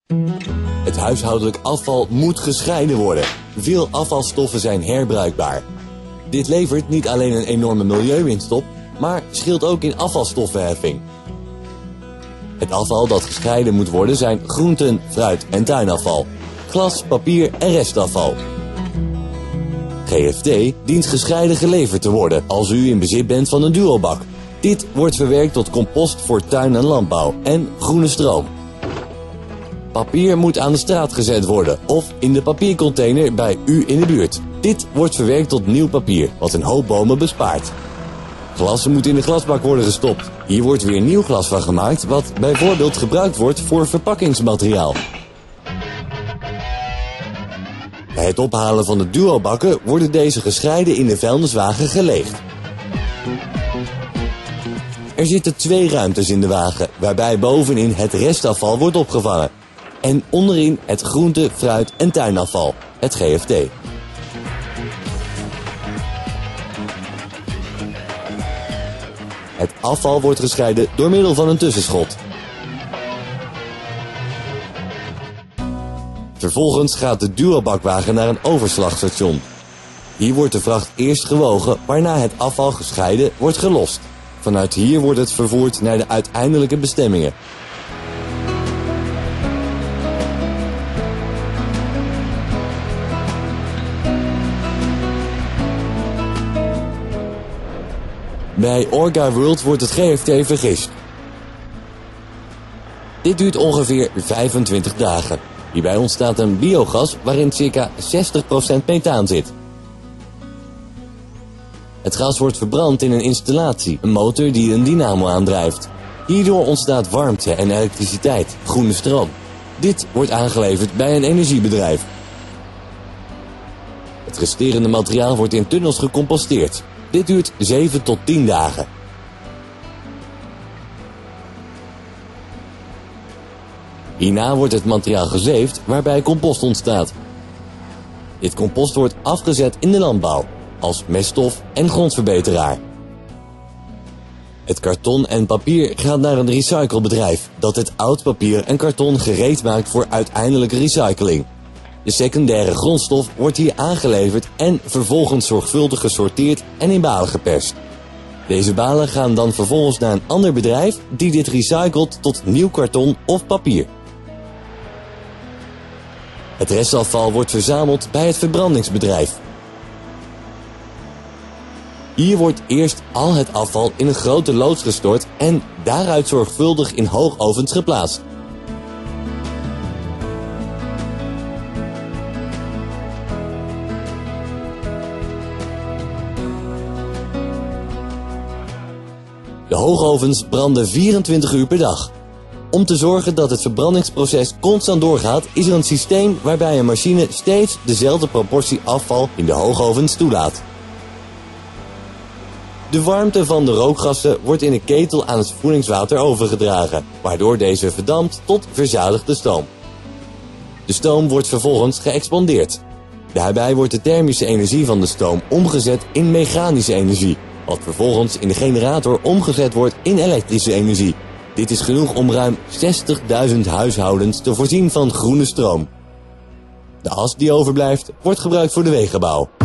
Het huishoudelijk afval moet gescheiden worden. Veel afvalstoffen zijn herbruikbaar. Dit levert niet alleen een enorme milieuwinst op, maar scheelt ook in afvalstoffenheffing. Het afval dat gescheiden moet worden zijn groenten, fruit en tuinafval, glas, papier en restafval. GFT dient gescheiden geleverd te worden als u in bezit bent van een duobak. Dit wordt verwerkt tot compost voor tuin- en landbouw en groene stroom. Papier moet aan de straat gezet worden of in de papiercontainer bij u in de buurt. Dit wordt verwerkt tot nieuw papier, wat een hoop bomen bespaart. Glas moet in de glasbak worden gestopt. Hier wordt weer nieuw glas van gemaakt, wat bijvoorbeeld gebruikt wordt voor verpakkingsmateriaal. Bij het ophalen van de duobakken worden deze gescheiden in de vuilniswagen geleegd. Er zitten 2 ruimtes in de wagen, waarbij bovenin het restafval wordt opgevangen. En onderin het groente-, fruit- en tuinafval, het GFT. Het afval wordt gescheiden door middel van een tussenschot. Vervolgens gaat de duobakwagen naar een overslagstation. Hier wordt de vracht eerst gewogen, waarna het afval gescheiden wordt gelost. Vanuit hier wordt het vervoerd naar de uiteindelijke bestemmingen. Bij Orga World wordt het GFT vergist. Dit duurt ongeveer 25 dagen. Hierbij ontstaat een biogas waarin ca. 60% methaan zit. Het gas wordt verbrand in een installatie, een motor die een dynamo aandrijft. Hierdoor ontstaat warmte en elektriciteit, groene stroom. Dit wordt aangeleverd bij een energiebedrijf. Het resterende materiaal wordt in tunnels gecomposteerd. Dit duurt 7 tot 10 dagen. Hierna wordt het materiaal gezeefd, waarbij compost ontstaat. Dit compost wordt afgezet in de landbouw, als meststof en grondverbeteraar. Het karton en papier gaat naar een recyclebedrijf, dat het oud papier en karton gereed maakt voor uiteindelijke recycling. De secundaire grondstof wordt hier aangeleverd en vervolgens zorgvuldig gesorteerd en in balen geperst. Deze balen gaan dan vervolgens naar een ander bedrijf die dit recycelt tot nieuw karton of papier. Het restafval wordt verzameld bij het verbrandingsbedrijf. Hier wordt eerst al het afval in een grote loods gestort en daaruit zorgvuldig in hoogovens geplaatst. De hoogovens branden 24 uur per dag. Om te zorgen dat het verbrandingsproces constant doorgaat, is er een systeem waarbij een machine steeds dezelfde proportie afval in de hoogovens toelaat. De warmte van de rookgassen wordt in een ketel aan het voedingswater overgedragen, waardoor deze verdampt tot verzadigde stoom. De stoom wordt vervolgens geëxpandeerd. Daarbij wordt de thermische energie van de stoom omgezet in mechanische energie, wat vervolgens in de generator omgezet wordt in elektrische energie. Dit is genoeg om ruim 60.000 huishoudens te voorzien van groene stroom. De as die overblijft wordt gebruikt voor de wegenbouw.